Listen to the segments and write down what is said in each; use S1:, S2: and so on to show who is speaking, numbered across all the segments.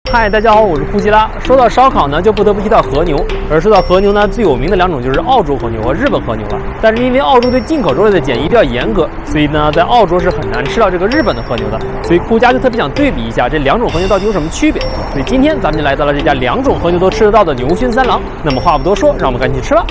S1: 嗨，大家好，我是库吉拉。说到烧烤呢，就不得不提到和牛。而说到和牛呢，最有名的两种就是澳洲和牛和日本和牛了。但是因为澳洲对进口肉类的检疫比较严格，所以呢，在澳洲是很难吃到这个日本的和牛的。所以库家就特别想对比一下这两种和牛到底有什么区别。所以今天咱们就来到了这家两种和牛都吃得到的牛熏三郎。那么话不多说，让我们赶紧去吃吧。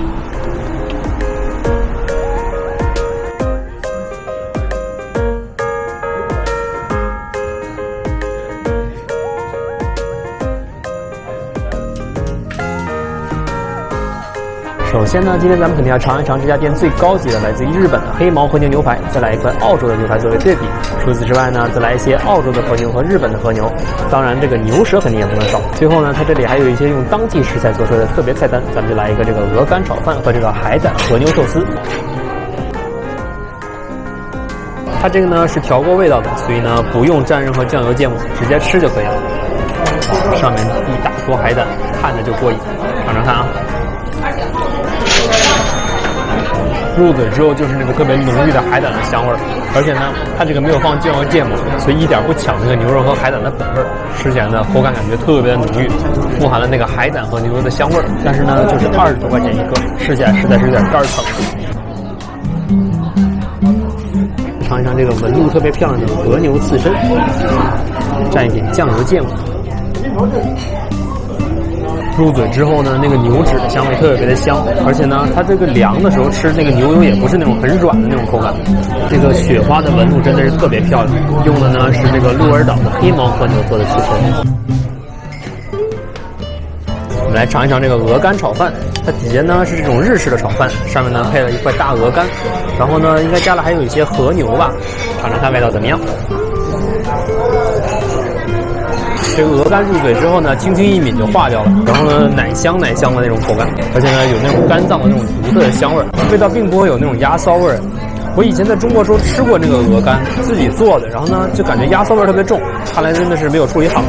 S1: 首先呢，今天咱们肯定要尝一尝这家店最高级的来自于日本的黑毛和牛牛排，再来一块澳洲的牛排作为对比。除此之外呢，再来一些澳洲的和牛和日本的和牛，当然这个牛舌肯定也不能少。最后呢，它这里还有一些用当季食材做出来的特别菜单，咱们就来一个这个鹅肝炒饭和这个海胆和牛寿司。它这个呢是调过味道的，所以呢不用蘸任何酱油芥末，直接吃就可以了。上面一大坨海胆，看着就过瘾，尝尝看啊。入嘴之后就是那个特别浓郁的海胆的香味儿，而且呢，它这个没有放酱油芥末，所以一点不抢那个牛肉和海胆的本味儿，吃起来呢口感感觉特别的浓郁，富含了那个海胆和牛肉的香味儿。但是呢，就是20多块钱一个，吃起来实在是有点肝疼。尝一尝这个纹路特别漂亮的和牛刺身，蘸一点酱油芥末。入嘴之后呢，那个牛脂的香味特别的香，而且呢，它这个凉的时候吃那个牛油也不是那种很软的那种口感。这个雪花的纹路真的是特别漂亮，用的呢是这个鹿儿岛的黑毛和牛做的刺身。我们来尝一尝这个鹅肝炒饭，它底下呢是这种日式的炒饭，上面呢配了一块大鹅肝，然后呢应该加了还有一些和牛吧，尝尝看味道怎么样。这个鹅肝入嘴之后呢，轻轻一抿就化掉了，然后呢，奶香的那种口感，而且呢，有那种肝脏的那种独特的香味儿，味道并不会有那种鸭骚味儿。我以前在中国时候吃过那个鹅肝，自己做的，然后呢，就感觉鸭骚味儿特别重，看来真的是没有处理好。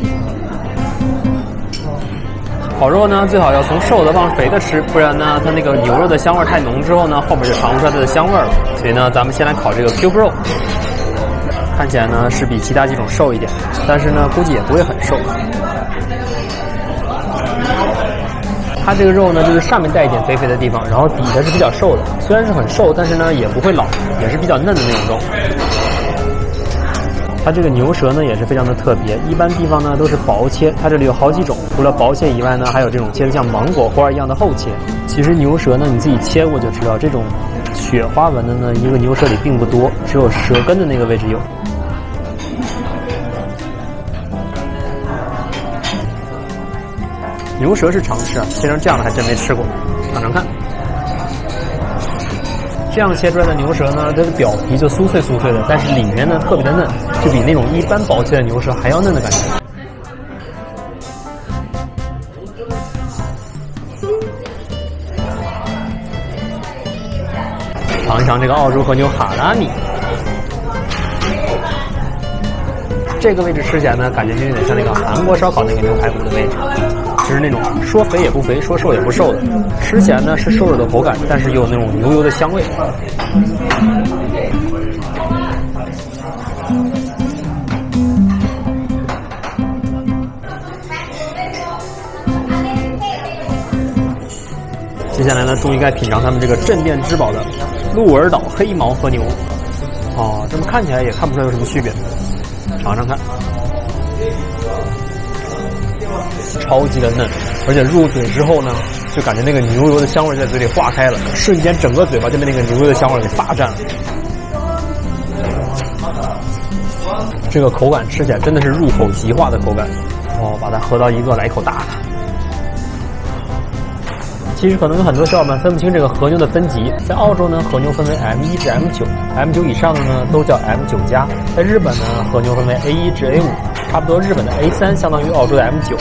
S1: 烤肉呢，最好要从瘦的往肥的吃，不然呢，它那个牛肉的香味太浓之后呢，后面就尝不出来它的香味了。所以呢，咱们先来烤这个 Cube 肉。看起来呢是比其他几种瘦一点，但是呢估计也不会很瘦。它这个肉呢就是上面带一点肥肥的地方，然后底下是比较瘦的，虽然是很瘦，但是呢也不会老，也是比较嫩的那种肉。它这个牛舌呢也是非常的特别，一般地方呢都是薄切，它这里有好几种，除了薄切以外呢，还有这种切的像芒果花一样的厚切。其实牛舌呢你自己切过就知道，这种雪花纹的呢一个牛舌里并不多，只有舌根的那个位置有。牛舌是常吃啊，切成这样的还真没吃过，尝尝看。这样切出来的牛舌呢，它的表皮就酥脆酥脆的，但是里面呢特别的嫩，就比那种一般薄切的牛舌还要嫩的感觉。尝一尝这个澳洲和牛哈拉米，这个位置吃起来呢，感觉就有点像那个韩国烧烤那个牛排骨的位置，就是那种说肥也不肥，说瘦也不瘦的，吃起来呢是瘦肉的口感，但是又有那种牛油的香味。接下来呢，终于该品尝他们这个镇店之宝的鹿儿岛黑毛和牛。哦，这么看起来也看不出来有什么区别，尝尝看。超级的嫩，而且入嘴之后呢，就感觉那个牛油的香味在嘴里化开了，瞬间整个嘴巴就被那个牛油的香味给霸占了。这个口感吃起来真的是入口即化的口感。哦，把它合到一个，来一口大的。其实可能有很多小伙伴分不清这个和牛的分级，在澳洲呢，和牛分为 M1 至 M9，M9 以上的呢都叫 M9加。在日本呢，和牛分为 A1 至 A5，差不多日本的 A3相当于澳洲的 M9。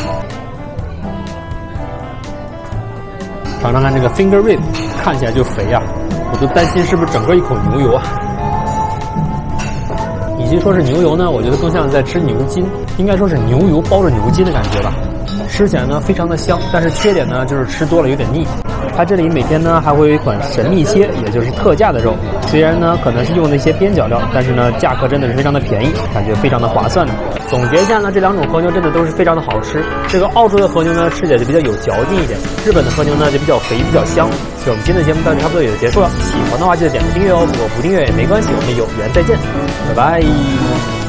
S1: 尝尝看这个 finger rib， 看起来就肥啊，我都担心是不是整个一口牛油啊。与其说是牛油呢，我觉得更像是在吃牛筋，应该说是牛油包着牛筋的感觉吧。吃起来呢非常的香，但是缺点呢就是吃多了有点腻。 它这里每天呢还会有一款神秘切，也就是特价的肉。虽然呢可能是用那些边角料，但是呢价格真的是非常的便宜，感觉非常的划算的。总结一下呢，这两种和牛真的都是非常的好吃。这个澳洲的和牛呢吃起来就比较有嚼劲一点，日本的和牛呢就比较肥比较香。所以我们今天的节目到这差不多也就结束了，喜欢的话记得点个订阅哦，如果不订阅也没关系，我们有缘再见，拜拜。